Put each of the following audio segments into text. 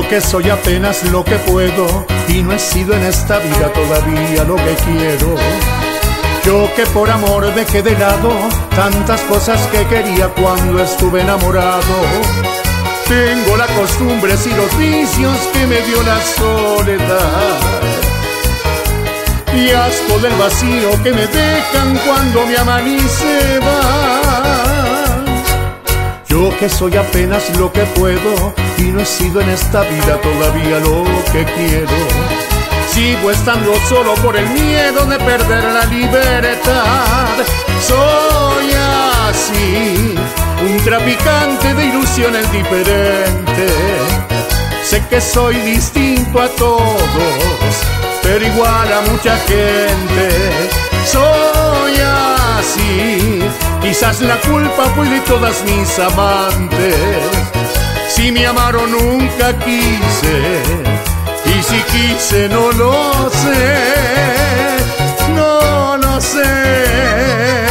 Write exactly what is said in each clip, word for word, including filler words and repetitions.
que soy apenas lo que puedo y no he sido en esta vida todavía lo que quiero. Yo que por amor dejé de lado tantas cosas que quería cuando estuve enamorado. Tengo las costumbres y los vicios que me dio la soledad, y asco del vacío que me dejan cuando mi aman y se va. Yo que soy apenas lo que puedo y no he sido en esta vida todavía lo que quiero. Sigo estando solo por el miedo de perder la libertad. Soy así, un traficante de ilusiones diferentes. Sé que soy distinto a todos, pero igual a mucha gente. Soy así, quizás la culpa fue de todas mis amantes. Si me amaron nunca quise, y si quise no lo sé, no lo sé.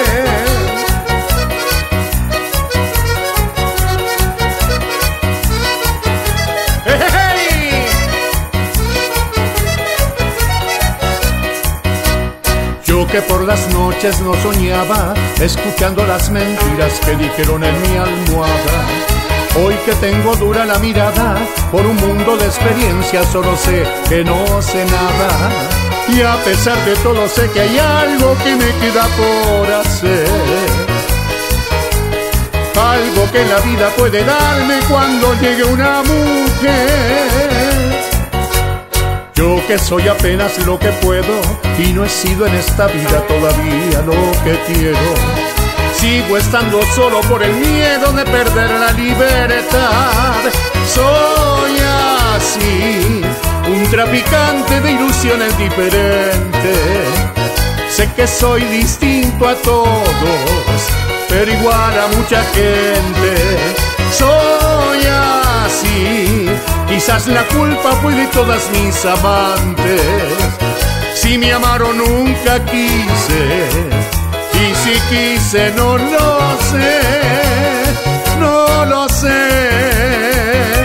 Yo que por las noches no soñaba, escuchando las mentiras que dijeron en mi almohada. Hoy que tengo dura la mirada, por un mundo de experiencia solo sé que no sé nada. Y a pesar de todo sé que hay algo que me queda por hacer, algo que la vida puede darme cuando llegue una mujer. Yo que soy apenas lo que puedo y no he sido en esta vida todavía lo que quiero. Sigo estando solo por el miedo de perder la libertad. Soy así, un traficante de ilusiones diferentes. Sé que soy distinto a todos, pero igual a mucha gente. Soy así, quizás la culpa fue de todas mis amantes. Si me amaron nunca quise, y si quise no lo sé, no lo sé.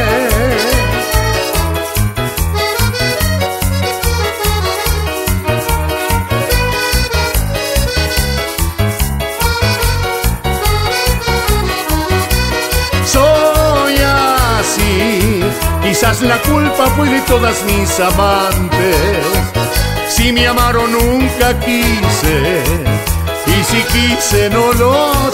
Soy así, quizás la culpa fue de todas mis amantes. Si me amaron nunca quise, y si quise no lo